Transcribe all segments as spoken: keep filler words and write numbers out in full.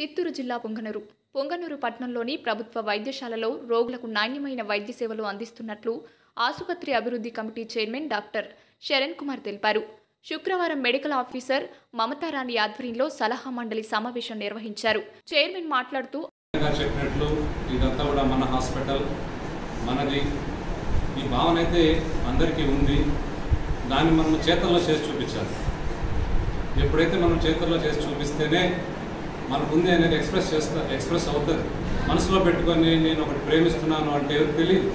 చిత్తూరు జిల్లా పొంగనూరు పొంగనూరు పట్టణంలోని ప్రభుత్వ వైద్యశాలలో రోగులకు నాణ్యమైన వైద్య సేవలు అందిస్తున్నట్లు ఆసుపత్రి అభివృద్ధి committee chairman doctor Saran Kumar తెలిపారు. శుక్రవారం మెడికల్ ఆఫీసర్ మమతారాణి ఆధ్వర్యంలో సలహా మండలి సమావేశం నిర్వహించారు. చైర్మన్ మాట్లాడుతూ చెప్పినట్లు ఇదంతా కూడా మన హాస్పిటల్ మనది ఈ భావన అయితే అందరికీ ఉంది. దాన్ని మనం చేతల్లో చేసి చూపించాలి. ఎప్పుడైతే మనం చేతల్లో చేసి చూపిస్తేనే మనకు ఉంది అనేది ఎక్స్ప్రెస్ చేస్తా ఎక్స్ప్రెస్ అవుతుంది. మనసులో పెట్టుకొని నేను ఒకటి ప్రేమిస్తున్నాను అంటే ఎవరికి తెలియదు.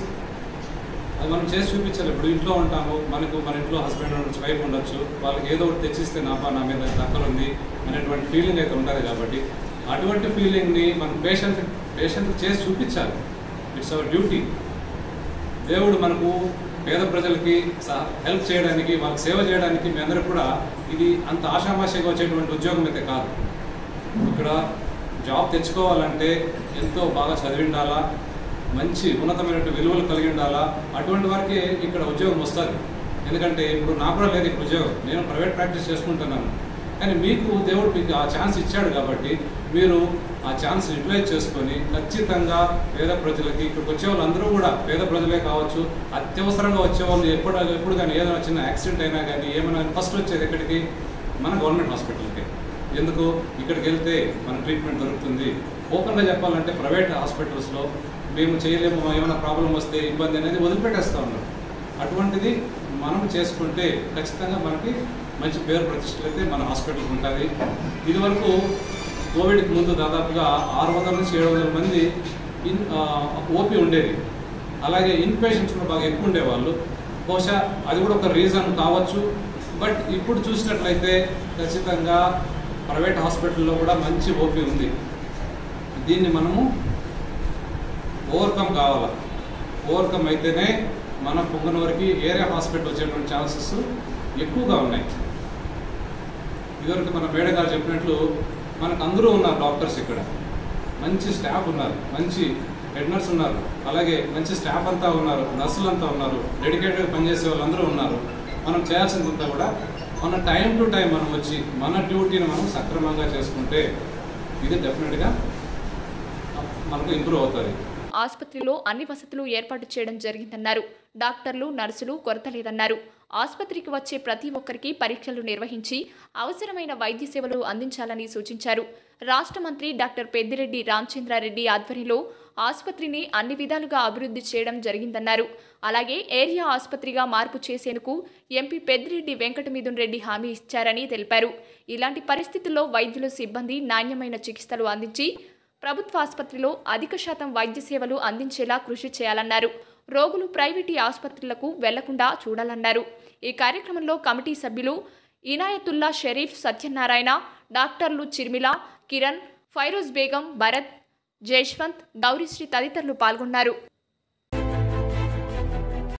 అది మనం చేసి చూపించాలి. ఇప్పుడు ఇంట్లో ఉంటాము, మనకు మన ఇంట్లో హస్బెండ్ ఉండొచ్చు, వైఫ్ ఉండొచ్చు, వాళ్ళకి ఏదో ఒకటి తెచ్చిస్తే నాపా నా మీద దక్కలు ఉంది అనేటువంటి ఫీలింగ్ అయితే ఉంటుంది. కాబట్టి అటువంటి ఫీలింగ్ని మనం పేషెంట్ పేషెంట్ చేసి చూపించాలి. It's our duty. దేవుడు మనకు పేద ప్రజలకి హెల్ప్ చేయడానికి, వాళ్ళకి సేవ చేయడానికి మీ అందరూ కూడా ఇది అంత ఆషామాషిగా వచ్చేటువంటి ఉద్యోగం అయితే కాదు. ఇక్కడ జాబ్ తెచ్చుకోవాలంటే ఎంతో బాగా చదివి ఉండాలా, మంచి ఉన్నతమైన విలువలు కలిగి ఉండాలా. అటువంటి వారికి ఇక్కడ ఉద్యోగం వస్తుంది. ఎందుకంటే ఇప్పుడు నాకు కూడా లేదు ఇక్కడ ఉద్యోగం, నేను ప్రైవేట్ ప్రాక్టీస్ చేసుకుంటున్నాను. కానీ మీకు దేవుడు మీకు ఆ ఛాన్స్ ఇచ్చాడు కాబట్టి మీరు ఆ ఛాన్స్ యూటిలైజ్ చేసుకొని ఖచ్చితంగా పేద ప్రజలకి ఇక్కడికి వచ్చే వాళ్ళందరూ కూడా పేద ప్రజలే కావచ్చు, అత్యవసరంగా వచ్చేవాళ్ళు ఎప్పుడు ఎప్పుడు కానీ ఏదైనా చిన్న యాక్సిడెంట్ అయినా కానీ ఏమైనా ఫస్ట్ వచ్చేది ఎక్కడికి మన గవర్నమెంట్ హాస్పిటల్కి. ఎందుకు ఇక్కడికి వెళ్తే మన ట్రీట్మెంట్ దొరుకుతుంది. ఓపెన్గా చెప్పాలంటే ప్రైవేట్ హాస్పిటల్స్లో మేము చేయలేము, ఏమైనా ప్రాబ్లం వస్తే ఇబ్బంది అనేది వదిలిపెట్టేస్తూ ఉన్నాం. అటువంటిది మనం చేసుకుంటే ఖచ్చితంగా మనకి మంచి పేరు ప్రతిష్టలు అయితే మన హాస్పిటల్కి ఉంటుంది. ఇదివరకు కోవిడ్కి ముందు దాదాపుగా ఆరు వందల నుంచి ఏడు వందల మంది ఇన్ ఓపీ ఉండేది. అలాగే ఇన్ పేషెంట్స్ కూడా బాగా ఎక్కువ ఉండేవాళ్ళు. బహుశా అది కూడా ఒక రీజన్ కావచ్చు. బట్ ఇప్పుడు చూసినట్లయితే ఖచ్చితంగా ప్రైవేట్ హాస్పిటల్లో కూడా మంచి ఓపీ ఉంది. దీన్ని మనము ఓవర్కమ్ కావాలి. ఓవర్కమ్ అయితేనే మన పొంగనూరుకి ఏరియా హాస్పిటల్ వచ్చేటువంటి ఛాన్సెస్ ఎక్కువగా ఉన్నాయి. ఇదివరకు మన మేడం గారు చెప్పినట్లు మనకు అందరూ ఉన్నారు డాక్టర్స్, ఇక్కడ మంచి స్టాఫ్ ఉన్నారు, మంచి హెడ్ నర్స్ ఉన్నారు, అలాగే మంచి స్టాఫ్ అంతా ఉన్నారు, నర్సులు అంతా ఉన్నారు, డెడికేటెడ్గా పనిచేసే వాళ్ళందరూ ఉన్నారు. మనం చేయాల్సిందంతా కూడా మన టైం టు టైం మనం వచ్చి మన డ్యూటీని మనం సక్రమంగా చేసుకుంటే ఇది డెఫినెట్గా మనకు ఇంప్రూవ్ అవుతుంది. ఆసుపత్రిలో అన్ని వసతులు ఏర్పాటు చేయడం జరిగిందన్నారు. డాక్టర్లు, నర్సులు కొరత లేదన్నారు. ఆసుపత్రికి వచ్చే ప్రతి ఒక్కరికి పరీక్షలు నిర్వహించి అవసరమైన వైద్య సేవలు అందించాలని సూచించారు. రాష్ట్ర మంత్రి డాక్టర్ పెద్దిరెడ్డి రామచంద్రారెడ్డి ఆధ్వర్యంలో ఆసుపత్రిని అన్ని విధాలుగా అభివృద్ధి చేయడం జరిగిందన్నారు. అలాగే ఏరియా ఆసుపత్రిగా మార్పు చేసేందుకు ఎంపీ పెద్దిరెడ్డి వెంకటమిథున్ రెడ్డి హామీ ఇచ్చారని తెలిపారు. ఇలాంటి పరిస్థితుల్లో వైద్యులు, సిబ్బంది నాణ్యమైన చికిత్సలు అందించి ప్రభుత్వ ఆసుపత్రిలో అధిక శాతం వైద్య సేవలు అందించేలా కృషి చేయాలన్నారు. రోగులు ప్రైవేటు ఆసుపత్రులకు వెళ్లకుండా చూడాలన్నారు. ఈ కార్యక్రమంలో కమిటీ సభ్యులు ఇనాయతుల్లా షరీఫ్, సత్యనారాయణ, డాక్టర్లు చిర్మిల, కిరణ్, ఫైరోజ్ బేగం, భరత్, జైష్వంత్, గౌరీశ్రీ తదితరులు పాల్గొన్నారు.